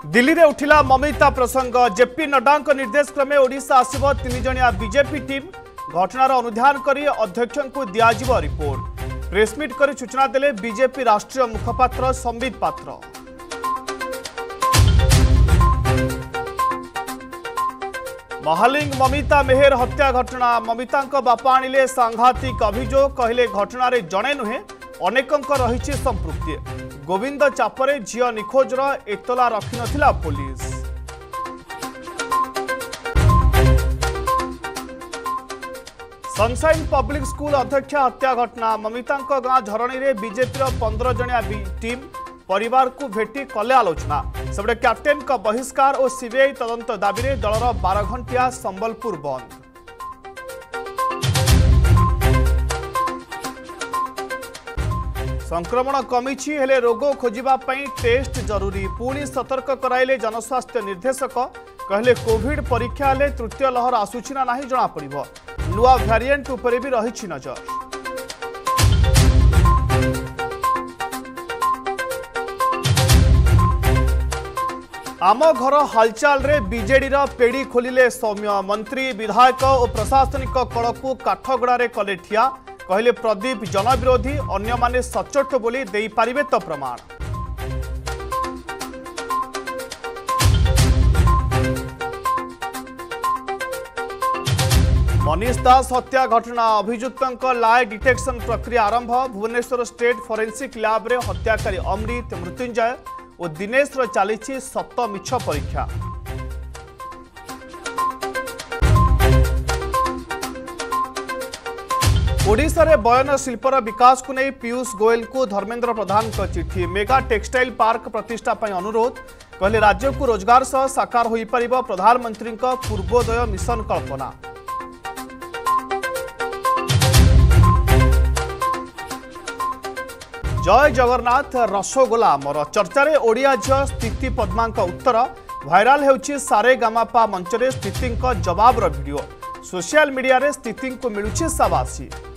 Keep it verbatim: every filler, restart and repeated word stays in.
दिल्ली रे उठिला ममिता प्रसंग। जेपी नड्डा निर्देश क्रमे ओडिशा आसिब तीन जणिया बीजेपी टीम। घटनार अनुधान करी अध्यक्ष को दियाजिब रिपोर्ट। प्रेसमिट कर सूचना देले बीजेपी राष्ट्रीय मुखपात्र संबित पात्र। महालिंग ममिता मेहर हत्या घटना। ममिता बापा आनिले सांघातिक अभियोग। कहले घटना जणे नुहे अनेकंक रहिछि संपृक्ति। गोविंद चापरे झियो निखोजर एतला रखि नथिला पुलिस। सनशाइन पब्लिक स्कूल अध्यक्ष हत्या घटना। ममिता गां झरणी रे बीजेपी पंद्रह जणिया टीम परिवार को भेटी कले आलोचना। सेबडे कैप्टेन का बहिष्कार और सीबीआई तदंत दाबी रे दलर बारह घंटिया संबलपुर बंद। संक्रमण कमिछि हेले रोग खोजिबा पई टेस्ट जरूरी। पुणी सतर्क कराइले जनस्वास्थ्य निर्देशक। कहले कोविड परीक्षा हेले तृतीय लहर आसुछि ना नाही जणा पड़िबो। नुआ वेरिएंट उपरे भी रहिछि नजर। आम घर हालचाल रे बीजेडी रा पेड़ी खोलिले सौम्य। मंत्री विधायक और प्रशासनिक कल को काठगड़ा रे कले ठिया। कहले प्रदीप जनविरोधी अन्य माने सचोट बोली देई पारिबे तो प्रमाण। मनीष दास हत्या घटना। अभियुक्त लाए डिटेक्शन प्रक्रिया आरंभ। भुवनेश्वर स्टेट फोरेंसिक लैब रे हत्याकारी अमृत मृत्युंजय और दिनेश रो चली सत मिछ परीक्षा। ओडिशा रे बयन शिल्पर विकास को नहीं पीयूष गोयल को धर्मेंद्र प्रधान का चिट्ठी। मेगा टेक्सटाइल पार्क प्रतिष्ठा पर अनुरोध। कहले राज्य को रोजगार सह साकार हो पारिबो प्रधानमंत्री पूर्वोदय मिशन कल्पना। जय जगन्नाथ रसगोला मोर चर्चा रे ओडिया झ स्थिति पद्मा उत्तर। भाइराल हेउछि सारे गामापा मंच रे स्थिति जवाब वीडियो। सोशल मीडिया रे स्थिति को मिलुछि शाबाशी।